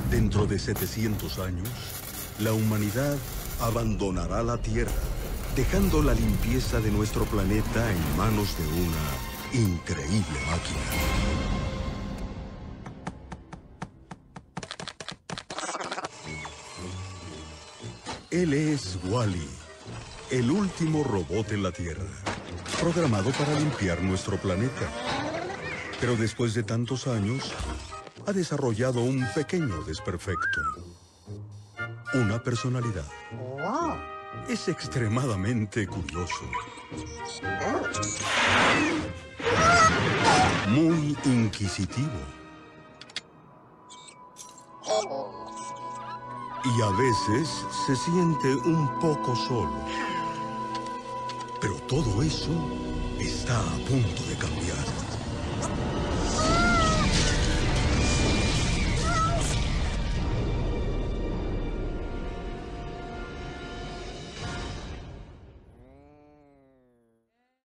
Dentro de 700 años, la humanidad abandonará la Tierra, dejando la limpieza de nuestro planeta en manos de una increíble máquina. Él es Wall-E, el último robot en la Tierra, programado para limpiar nuestro planeta. Pero después de tantos años, ha desarrollado un pequeño desperfecto. Una personalidad. Es extremadamente curioso. Muy inquisitivo. Y a veces se siente un poco solo. Pero todo eso está a punto de cambiar.